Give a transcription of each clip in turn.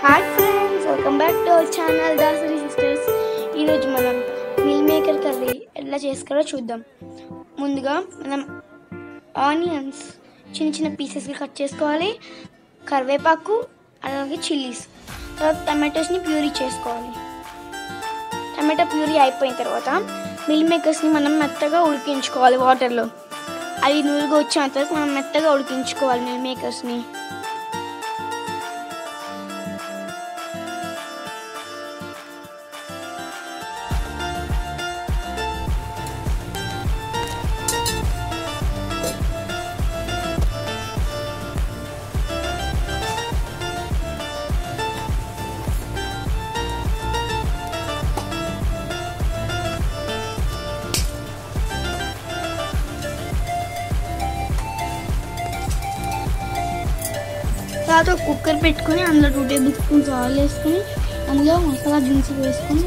Hi friends, welcome back to our channel Dasari sisters. ఈరోజు మనం meal maker curry ఎలా చేసుకోవాలో చూద్దాం. ముందుగా మనం ఆనియన్స్ చిన్న చిన్న పీసెస్గా కట్ చేసుకోవాలి, కరివేపాకు, అలాగే చిల్లీస్, తర్వాత టమాటోస్ని ప్యూరీ చేసుకోవాలి. టమాటో ప్యూరీ అయిపోయిన తర్వాత మిల్ మేకర్స్ని మనం మెత్తగా ఉడికించుకోవాలి వాటర్లో. అవి నూరుగా వచ్చేంత వరకు మనం మెత్తగా ఉడికించుకోవాలి మిల్ మేకర్స్ని. తర్వాత కుక్కర్ పెట్టుకొని అందులో 2 టేబుల్ స్పూన్స్ ఆయిల్ వేసుకొని అందులో మసాలా దినుసులు వేసుకోవాలి.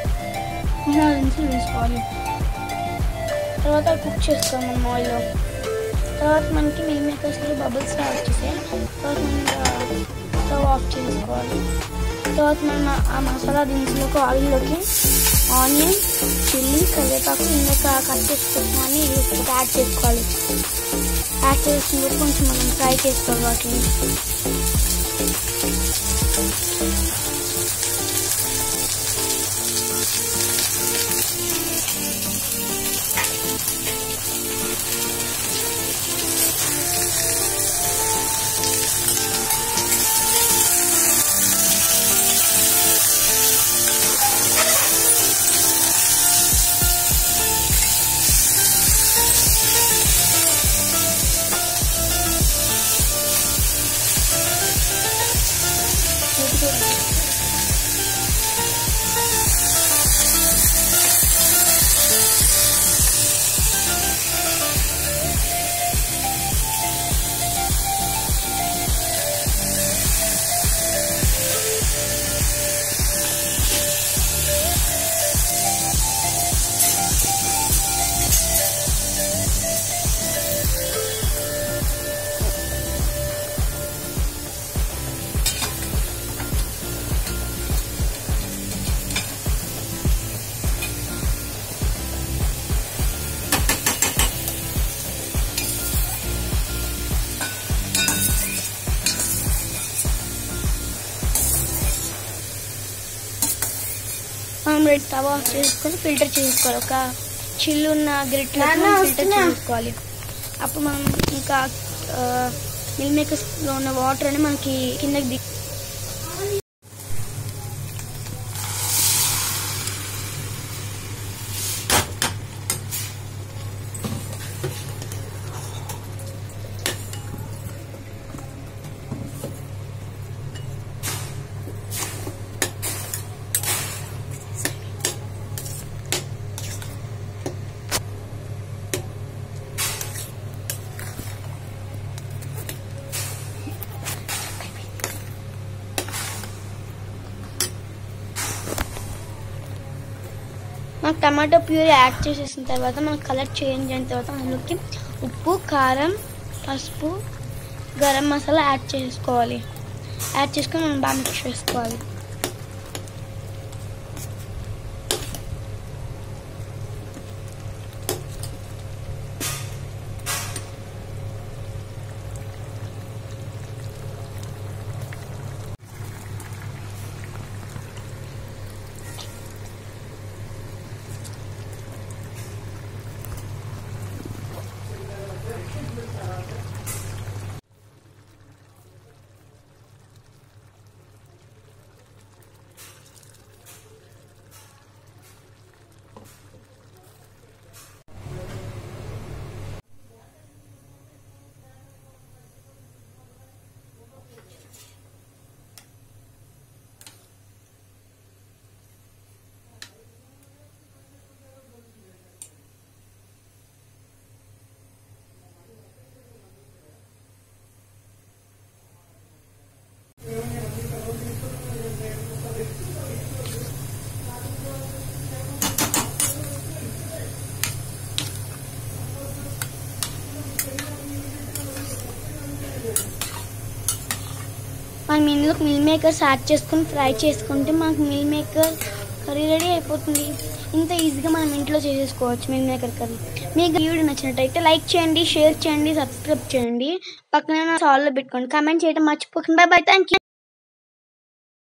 తర్వాత కుక్ చేసుకోవాలి మనం ఆయిల్లో. తర్వాత మనకి మిల్ మేకర్స్లో బబుల్స్ స్టార్ట్ చేసాయి. తర్వాత మనం స్టవ్ ఆఫ్ చేసుకోవాలి. తర్వాత మనం ఆ మసాలా దినుసులకు ఆయిల్లోకి ఆనియన్, చిల్లీ, కరివేపాకు, ఇందాక కట్ చేసుకుని యాడ్ చేసుకోవాలి. యాడ్ చేసిన కొంచెం మనం ఫ్రై చేసుకోవాలి వాటిని. మనం రెడ్ తవా ఆఫ్ చేసుకొని ఫిల్టర్ చేసుకోవాలి. ఒక చిల్లున్న గరిటెలో ఫిల్టర్ చేసుకోవాలి. అప్పుడు మనం ఇంకా మిల్ మేకర్స్లో ఉన్న వాటర్ అని మనకి కిందకి మనకు టమాటో ప్యూరీ యాడ్ చేసేసిన తర్వాత మనకు కలర్ చేంజ్ అయిన తర్వాత అందులోకి ఉప్పు, కారం, పసుపు, గరం మసాలా యాడ్ చేసుకోవాలి. యాడ్ చేసుకొని మనం బాగా మిక్స్ చేసుకోవాలి. ఇందులో మిల్ మేకర్స్ యాడ్ చేసుకొని ఫ్రై చేసుకుంటే మనకు మిల్ మేకర్ కర్రీ రెడీ అయిపోతుంది. ఇంత ఈజీగా మనం ఇంట్లో చేసేసుకోవచ్చు మిల్ మేకర్ కర్రీ. మీకు ఈ వీడియో నచ్చినట్టయితే లైక్ చేయండి, షేర్ చేయండి, సబ్స్క్రైబ్ చేయండి, పక్కన ఆల్లో పెట్టుకోండి, కామెంట్ చేయడం మర్చిపోకండి. Bye bye, thank you.